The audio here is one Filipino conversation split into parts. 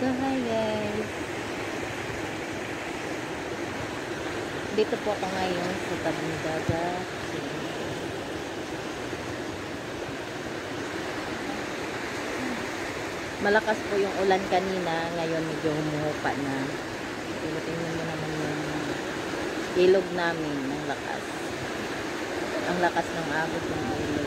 So hi guys, dito po ako ngayon sa tabing dagat. Malakas po yung ulan kanina, ngayon medyo humuhupa na. Tingnan mo naman yung ilog namin ng lakas. Ang lakas ng agos ng ilog.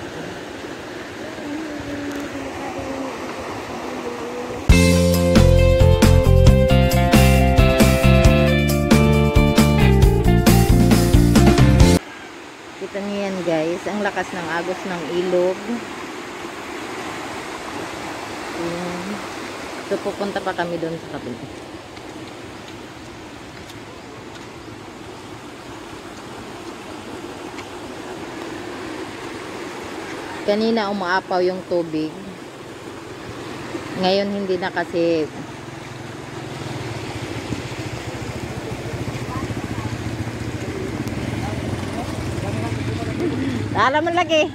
Kita niyo yan guys, ang lakas ng agos ng ilog. So pupunta pa kami doon sa kabila. Kanina umaapaw yung tubig. Ngayon hindi na kasi. Alam mo lagi.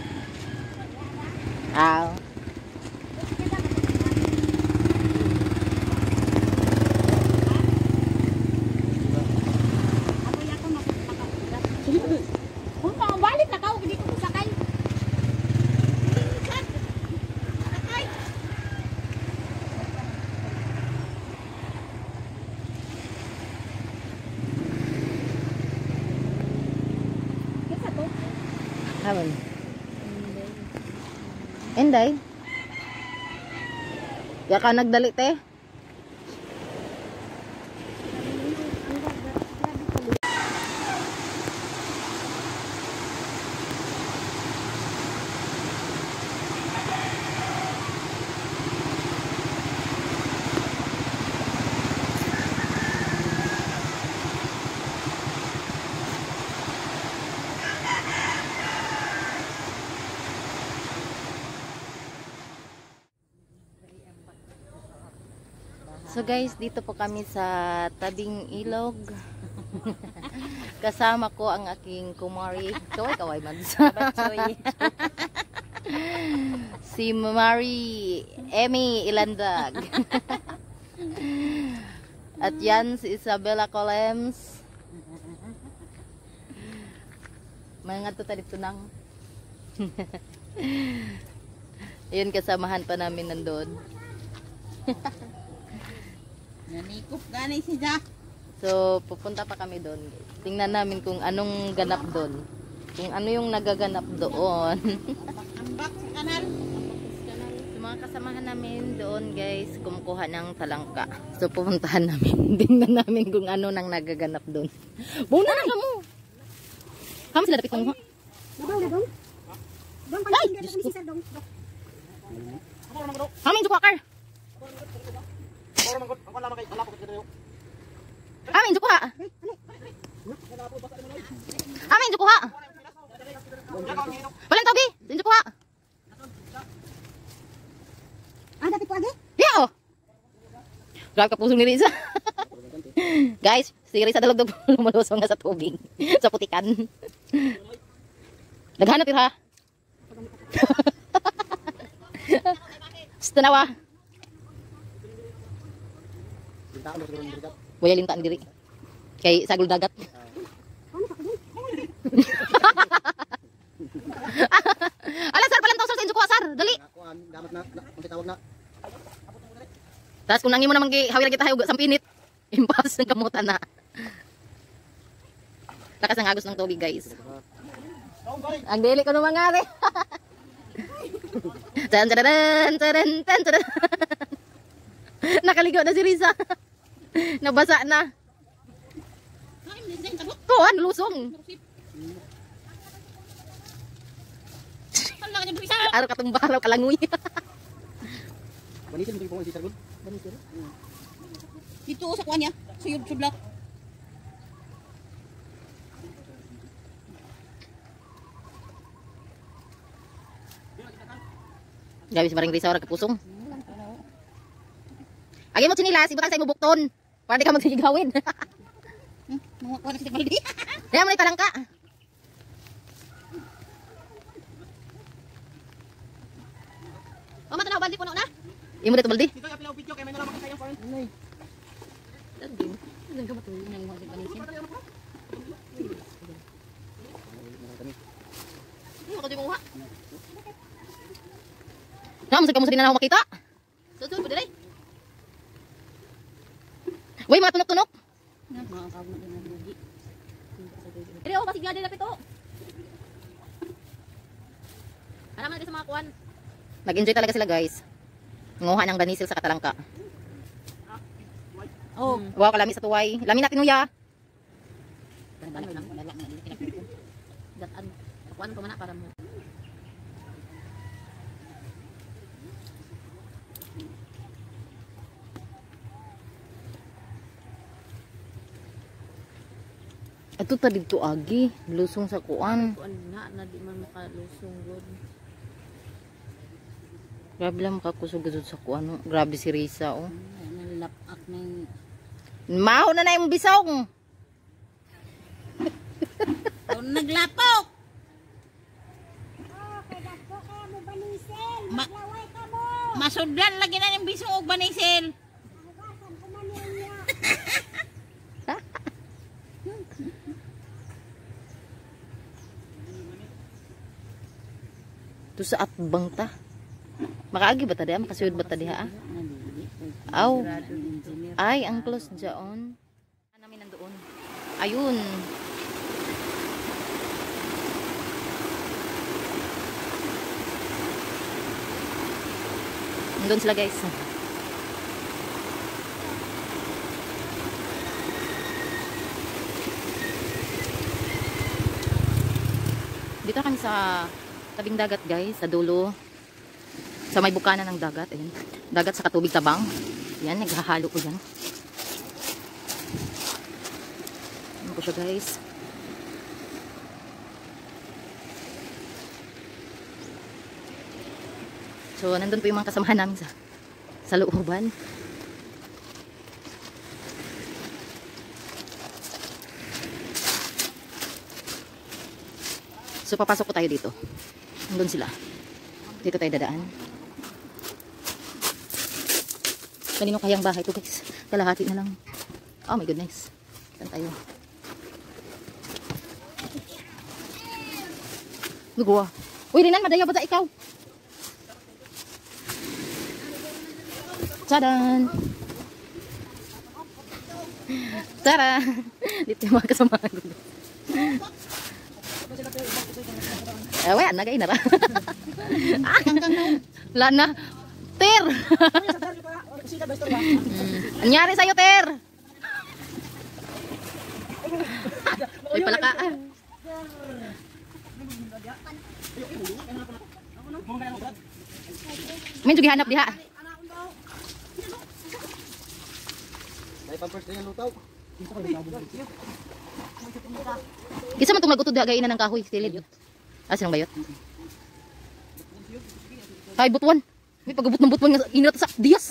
Aw. Balik na kau dito ko sakay. Awan. Enday. Ya ka nagdali te. So guys, dito po kami sa tabing ilog. Kasama ko ang aking kumari. Kaway-kaway man. Si Mari Emmy Ilandag. At yan si Isabella Colems. Mga to dito nang. Ayun, kasamahan pa namin nandoon. Nanikop gani siya. So, pupunta pa kami doon. Tingnan namin kung anong ganap doon. Kung ano yung nagaganap doon. Ambak sa kanal. So, mga kasamahan namin doon, guys, kumukuha ng talangka. So, pupuntahan namin. Tingnan namin kung ano nang nagaganap doon. Buna na mo! Kamo sila dapit mo. Nabaw na dong. Dong pa ni dito si Sir dong. Amin juko akar. Amin juko ha. Amin juko ha. Walang tawgi. Juko ha. Ah, dapit po agi? Yo. Grabe ka puso ni Risa. Guys, si Risa dalog-dog lumalusong nga sa tubig. Sa putikan. Naghanap yun ha. Tanawa. Buya lintaan diri. Kay sagol dagat. Ala sir, palantaw sir sa inyo ko sir. Dali. Dapat na tawag na. Tas kung nangimo naman gi hawir kita hayog sampinit. Impas ng kamutan na. Lakas ng agos ng tubig, guys. Ang dili ko naman nga Nakaligo na si Risa. Nabasa na. Tuhan, lusong. Araw katumbaraw kalangoy. Banisin mo yung si Sargon. Banisin. Dito sa kuan niya, sa YouTube block. Gabi si Maring Risa, orang kapusong. Agi mo chinilas, ibutang sa imo bukton. Para di ka magsigawin. Mga kuan sa baldi. Kaya mo ni talangka. Mama tanaw baldi puno na. Imo dito baldi. Dito yung pilaw picture kaya may nalaman ka kayang friend. Anay. Daging. Nang gamot nang mo banisin. Ano ka di mo ha? Naam sa kamusta din na ako makita. Susud pa dire. Way mga tunok-tunok. Mga kawag na nabugi. Ere o kasi gade dapat to. Ano man sa mga kuan. Nag-enjoy talaga sila guys. Nguha ng banisil sa katalangka. Oh. Wow, kalami sa tuway. Lami natin uya. Ano lang lalak na dito kinapon. Datan. Kuan ko man para mo. Ato ta dito agi, lusong sa kuan. Kuan na di man makalusong gud. Grabe lang makakusog-usog sa kuan. No? Grabe si Risa oh. Nalapak na yung... Maho na yung bisong. Naglapok! Masudlan lagi na yung bisong og banisil. To sa atbang ta. Makaagi ba ta diha? Makasuyod ba ta diha? Aw. Ay, ang close dyan. Namin nandoon. Ayun. Nandun sila guys. Dito kami sa tabing dagat guys, sa dulo. Sa may bukana ng dagat. Ayan. Dagat sa katubig tabang. Yan, naghahalo ko dyan. Ano po siya guys. So, nandun po yung mga kasamahan namin sa looban. So, papasok po tayo dito. Nandun sila. Dito tayo dadaan. Kanino kayang bahay to guys? Kalahati na lang. Oh my goodness. Saan tayo? Nagawa. Uy, Rinan, madaya ba ta ikaw? Tadan! Tara! Dito yung mga kasamahan ko. Wala na, kayo na ra. Lana. Ter! Anyari sa'yo, Ter? Uy, palakaan. Medyo gihanap diha. May pampers din yung lutaw. Kisa man itong magutod diha gainan ng kahoy. Silid. Sinang bayot? Ay, butuan. May pagabot ng butuan nga inat sa Diyos.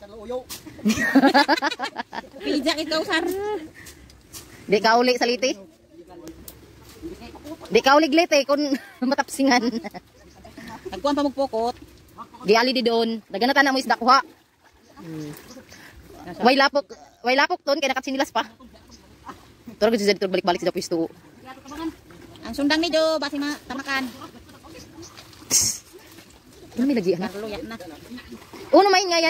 Pijak ikaw, sar. Di ka uli sa liti? Di ka uli glite kung matapsingan. Nagkuhan pa magpokot. Di ali di doon. Daganatan na mo isda kuha. Way lapok ton kay nakatsinilas pa. Turo gud si Zed balik-balik sa pwesto. Ang sundang ni Jo, basi tamakan. Ano may lagi na? Luya na. Uno main nga yan.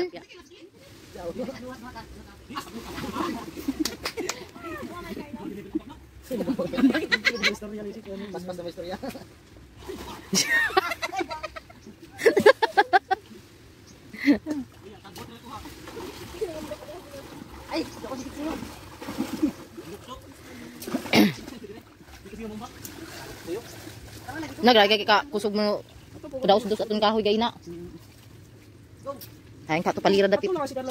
Pas-pas na may istorya. Ay, ako dikit sa'yo. Naglagay ka kusog mo kudaos-dos atong kahoy gay na. Hayan ka to palira dapit.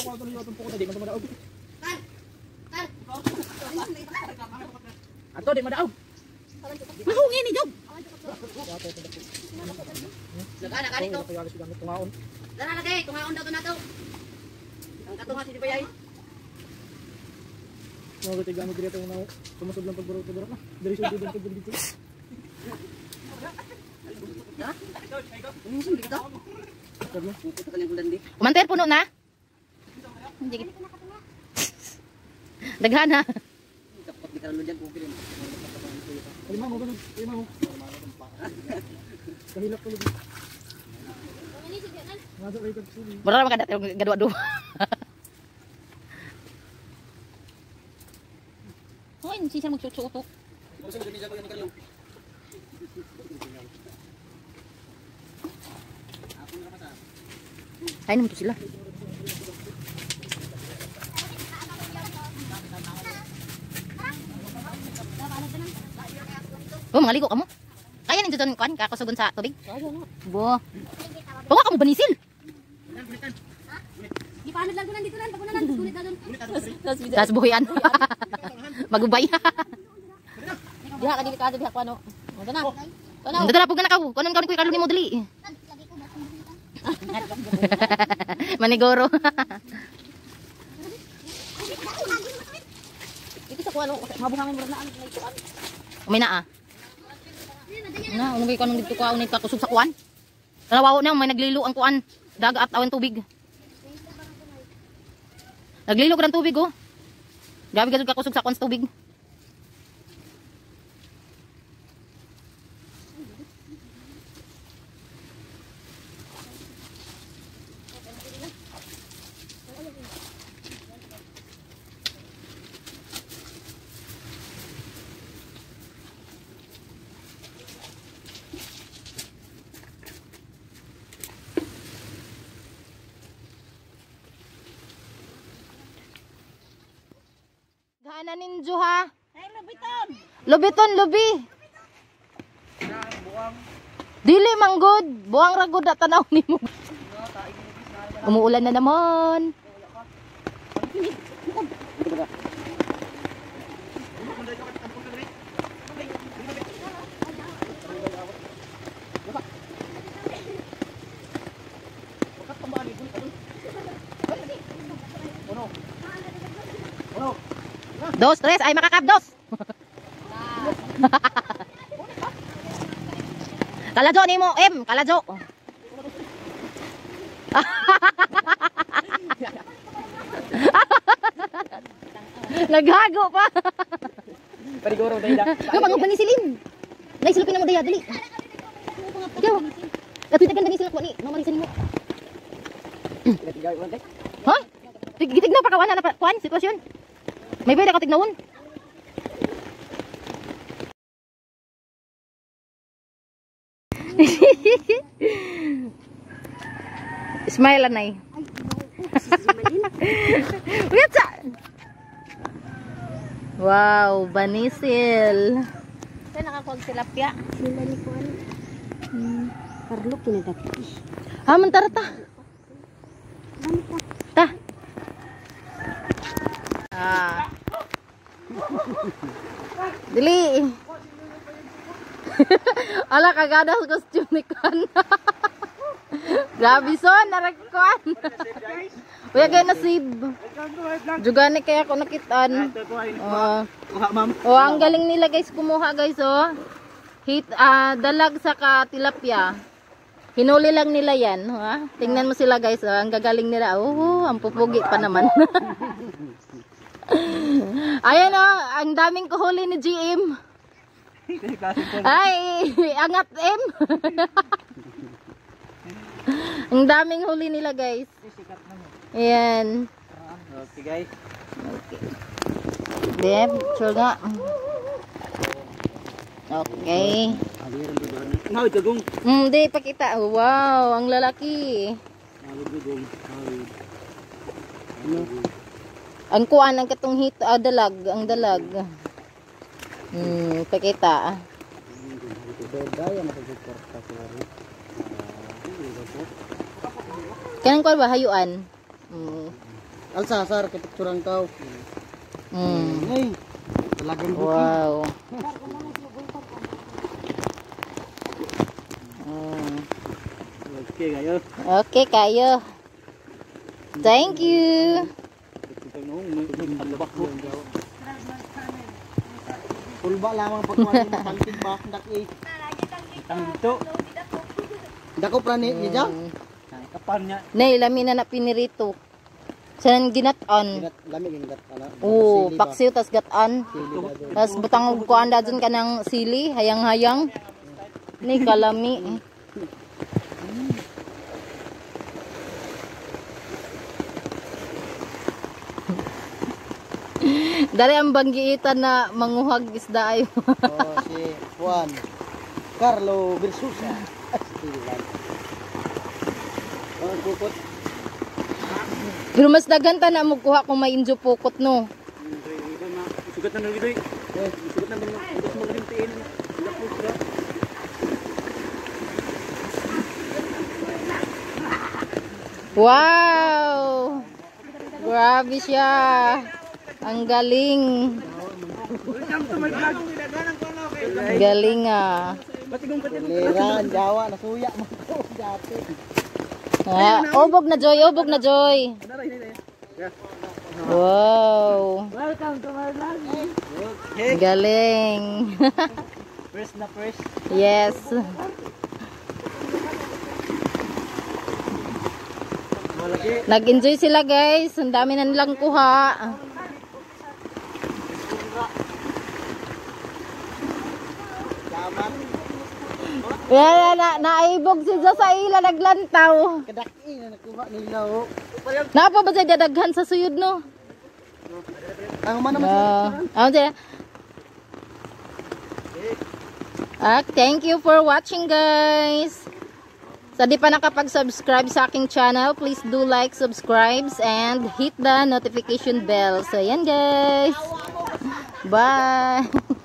Ato di madaog. Mahungin ni Job. Lagana ka dito. Dala lagay, tungaon daw to nato. Ang katunga si Bayay. Mga tiga mo dito na sumusod lang pagbaro-baro na. Diri sud dito. Ha? Ano dito? Carlo. Ito kanyang kulan di. Umanter puno na. Hindi. Daghan ha. Kapag di Carlo dyan, okay rin. Lima mo ganun. Lima mo. Kahilap ko lagi. Masuk kayo sini. Mura naman kada gadwa-dua. Oh, hindi siya magsusuto. Ay naman to sila. Oh, maligo ka mo. Kaya ninyo doon kuan kakusugon sa tubig? Bo. Bawa ka mo banisil. Di paano lang ko nandito lang, pag na lang, sulit na doon. Tas buhian. Magubay. Diha ka dili ka diha ko ano. Ito na. Ito na pug na ka. Kunon ka ni Carlo ni mo dali. Manigoro. Ito sa kuano, mabuhangin mo na ano ito. Umay na ah. Na, umugay ko nung dito ka unay kakusog sa kuan. Nawawo na may naglilo ang kuan. Daga at awan tubig. Naglilo ko ng tubig oh. Gabi ka kakusog sa kuan sa tubig. Gana ninjo ha. Ay, lubiton. Lubiton, lubi. Dili manggod. Buang ragod na tanaw nimo. Umuulan na naman. Dos, tres, ay makakabdos. Kalajo ni mo, kalajo. Naghago pa. Parigoro dahil lang. Yo bang banisilin. Nay silupin na mo daya dali. Yo. Katuy tagan banisil ko ni, mamarisan mo. Ha? Gitig na pa kawan na kuan sitwasyon. May pwede ako tignawon. Smile anay. What's wow, banisil. Kaya nakakuha tilapia. Sila ni kuan. Carlo kinadaki. Ha, mantara ta. Ta. Ah. Dili. Ala kagadas costume ni kan. Grabe son, narakkuan. Uya kay nasib. Juga ni kaya ako nakitaan. Oh, ang galing nila guys kumuha guys oh. Dalag sa tilapia. Hinuli lang nila yan, ha? Tingnan mo sila guys, oh. Ang gagaling nila. Oh, ang pupugi pa naman. Ayan oh, ang daming kuhuli ni GM. Ay, angat M. Ang daming huli nila guys. Ayan. Okay guys. Okay. Dem, sure nga. Okay. Ngawit ka gong. Hindi, pakita. Wow, ang lalaki. Ngawit ka gong. Ang kuan, ang katong dalag. Ang dalag. Pakita. Kanang kuan ba, hayuan? Alsa, sar, kapikturang tao. Ay, talagang buki. Wow. Okay kayo. Okay kayo. Thank you. Pulba lamang pagkuhan mo kantig ba dak eh. Tang dito. Dako prani ni jam. pan niya. Nay, lami na na pinirito. Saan ginataan? Lami gingat ana. Oo, paksiw tas gataan. Sili na doon. Tas butang ko anda dun ka ng sili, hayang-hayang. Ni kalami. Dari ang banggiitan na manguhag isda ayo. Oh, si Juan Carlo Versusa. Sili lang. Ang pupot. Pero mas daghan ta na mo kuha kung may injo pukot no. Sugat na nang gidoy. Sugat na mga sugat mo rin tiin. Lapos ra. Wow! Grabe siya. Ang galing. Galing ah. Lera, ang Jawa, nasuya mo ko dati. Ah, ubog na Joy, ubog na Joy. Wow. Welcome to my vlog. Galing. First na first. Yes. Malaki. Nag-enjoy sila guys. Ang dami na nilang kuha. Daman. Naibog siya sa ila naglantaw. Kadaki na nakuha nila oh. Napa ba siya dadaghan sa suyod no? Ang man naman Ano siya? Thank you for watching guys. Sa di pa nakapag-subscribe sa aking channel, please do like, subscribe, and hit the notification bell. So yan guys. Bye.